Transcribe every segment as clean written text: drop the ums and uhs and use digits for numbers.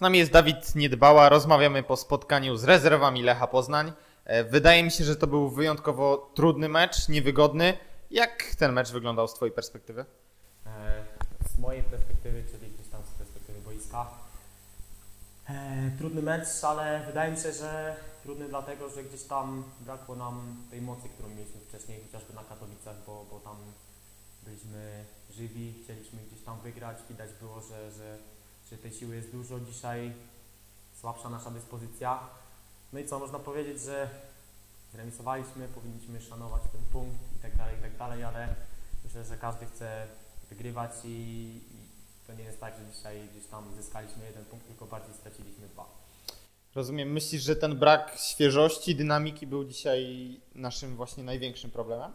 nami jest Dawid Niedbała, rozmawiamy po spotkaniu z rezerwami Lecha Poznań. Wydaje mi się, że to był wyjątkowo trudny mecz, niewygodny. Jak ten mecz wyglądał z Twojej perspektywy? Z mojej perspektywy, czyli gdzieś tam z perspektywy boiska, trudny mecz, ale wydaje mi się, że trudny dlatego, że gdzieś tam brakło nam tej mocy, którą mieliśmy wcześniej, chociażby na Katowicach, bo tam byliśmy żywi, chcieliśmy gdzieś tam wygrać, widać było, że tej siły jest dużo, dzisiaj słabsza nasza dyspozycja. No i co, można powiedzieć, że zremisowaliśmy, powinniśmy szanować ten punkt i tak dalej, ale myślę, że każdy chce wygrywać i to nie jest tak, że dzisiaj gdzieś tam zyskaliśmy jeden punkt, tylko bardziej straciliśmy dwa. Rozumiem, myślisz, że ten brak świeżości, dynamiki był dzisiaj naszym właśnie największym problemem?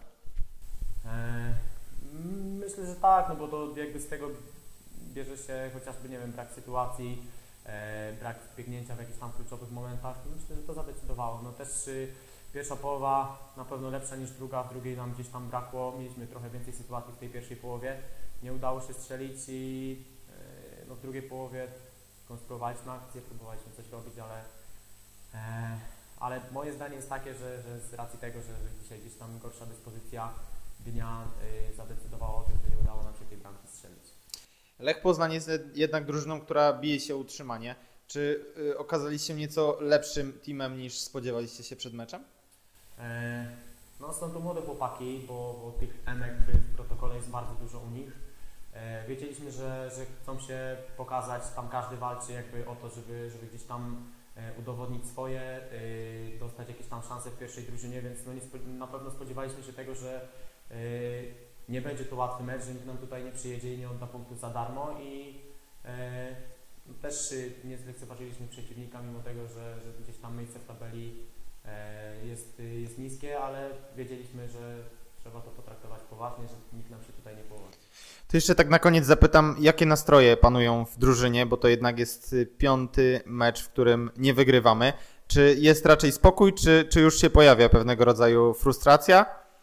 Myślę, że tak, no bo to jakby z tego bierze się chociażby, nie wiem, brak sytuacji, brak biegnięcia w jakichś tam kluczowych momentach. Myślę, że to zadecydowało. No też pierwsza połowa na pewno lepsza niż druga, w drugiej nam gdzieś tam brakło. Mieliśmy trochę więcej sytuacji w tej pierwszej połowie. Nie udało się strzelić i no w drugiej połowie konstruowaliśmy akcję, próbowaliśmy coś robić, ale moje zdanie jest takie, że z racji tego, że dzisiaj gdzieś tam gorsza dyspozycja dnia zadecydowała o tym, że nie udało nam się tej bramki strzelić. Lech Poznań jest jednak drużyną, która bije się o utrzymanie. Czy okazaliście się nieco lepszym teamem niż spodziewaliście się przed meczem? No są to młode chłopaki, bo tych emek w protokole jest bardzo dużo u nich. Wiedzieliśmy, że chcą się pokazać, tam każdy walczy jakby o to, żeby gdzieś tam udowodnić swoje, dostać jakieś tam szanse w pierwszej drużynie, więc no na pewno spodziewaliśmy się tego, że nie będzie to łatwy mecz, że nikt nam tutaj nie przyjedzie i nie odda punktów za darmo i też nie zlekceważyliśmy przeciwnika, mimo tego, że gdzieś tam miejsce w tabeli jest niskie, ale wiedzieliśmy, że trzeba to potraktować poważnie, że nikt nam się tutaj nie położy. To jeszcze tak na koniec zapytam, jakie nastroje panują w drużynie, bo to jednak jest 5. mecz, w którym nie wygrywamy. Czy jest raczej spokój, czy już się pojawia pewnego rodzaju frustracja?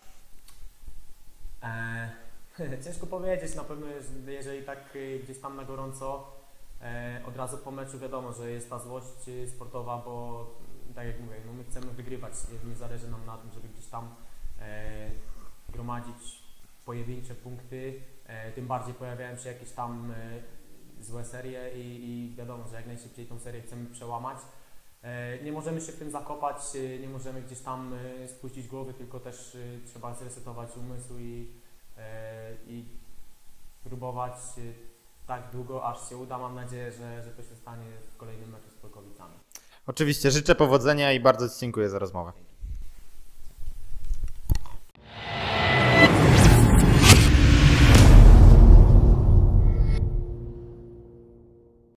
Ciężko powiedzieć, na pewno jeżeli tak gdzieś tam na gorąco, od razu po meczu wiadomo, że jest ta złość sportowa, bo tak jak mówię, no my chcemy wygrywać, nie zależy nam na tym, żeby gdzieś tam gromadzić pojedyncze punkty, tym bardziej pojawiają się jakieś tam złe serie i wiadomo, że jak najszybciej tą serię chcemy przełamać. Nie możemy się w tym zakopać, nie możemy gdzieś tam spuścić głowy, tylko też trzeba zresetować umysł i próbować tak długo, aż się uda. Mam nadzieję, że to się stanie w kolejnym meczu z Polkowicami. Oczywiście, życzę powodzenia i bardzo Ci dziękuję za rozmowę.